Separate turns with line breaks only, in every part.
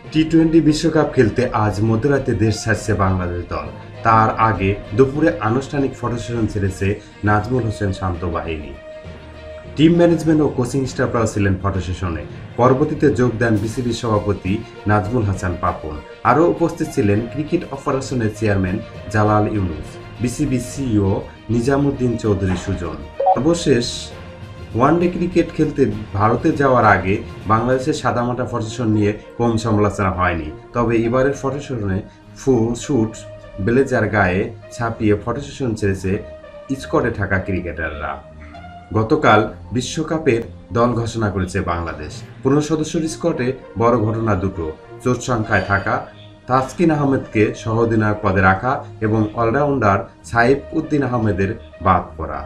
টি-20 বিশ্বকাপ খেলতে আজ মধ্যরাতে দেশ ছাড়ছে বাংলাদেশ দল। তার আগে দুপুরে আনুষ্ঠানিক ফটো সেশন ছেড়েছে নাজমুল হোসেন শান্ত বাহিনী। টিম ম্যানেজমেন্ট ও কোচিং স্টাফরাও ছিলেন ফটো সেশনে। পরবর্তীতে যোগ দেন বিসিবি সভাপতি নাজমুল হাসান পাপন। আরও উপস্থিত ছিলেন ক্রিকেট অপারেশনের chairman Jalal Yunus, BCB CEO Nizamuddin Chowdhury Sujon. সর্বশেষ ওয়ানডে ক্রিকেট খেলতে ভারতে যাওয়ার আগে বাংলাদেশের সাদামাটা ফটোসেশন নিয়ে কম সমালোচনা হয়নি। তবে এবারের ফটোসেশনে ফুল শুট ব্লেজার গায়ে ছাপিয়ে ফটোসেশন ছেড়েছে স্কোয়াডে থাকা ক্রিকেটাররা। গতকাল বিশ্বকাপের দল ঘোষণা করেছে বাংলাদেশ। 15 সদস্যের স্কোয়াডে বড় ঘটনা দুটো: চোট সংখ্যায় থাকা তাসকিন আহমেদকে সহ অধিনায়ক পদে রাখা এবং অলরাউন্ডার সাইফ উদ্দিন আহমেদের বাদ পড়া।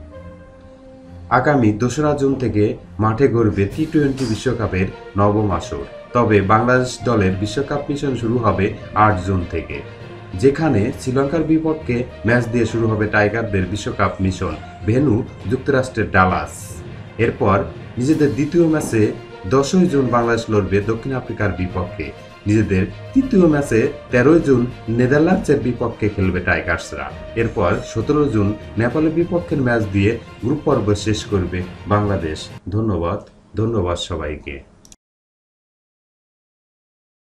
আগামী 2রা জুন থেকে মাঠে গড়বে টি-20 বিশ্বকাপের নবম আসর। তবে বাংলাদেশ দলের বিশ্বকাপ মিশন শুরু হবে 8 জুন থেকে, যেখানে শ্রীলঙ্কার বিপক্ষে ম্যাচ দিয়ে শুরু হবে টাইগারদের বিশ্বকাপ মিশন। ভেন্যু যুক্তরাষ্ট্রের ডালাস। এরপর নিজেদের দ্বিতীয় ম্যাচে 10ই জুন বাংলাদেশ লড়বে দক্ষিণ আফ্রিকার বিপক্ষে। নিজেদের তৃতীয় ম্যাচে 13ই জুন নেদারল্যান্ডসের বিপক্ষে খেলবে টাইগার্সরা। এরপর 17 জুন নেপালের বিপক্ষের ম্যাচ দিয়ে গ্রুপ পর্ব শেষ করবে বাংলাদেশ। ধন্যবাদ সবাইকে।